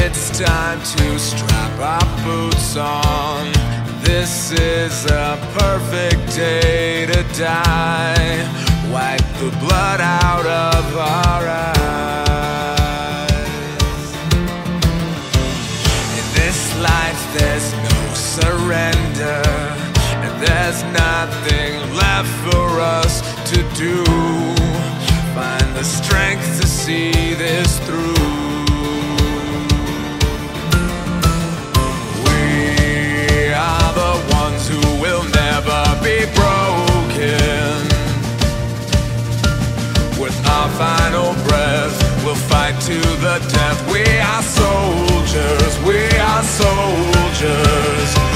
It's time to strap our boots on. This is a perfect day to die. Wipe the blood out of our eyes. In this life there's no surrender, and there's nothing left for us to do. Find the strength to see this through. Our final breath, we'll fight to the death. We are soldiers, we are soldiers.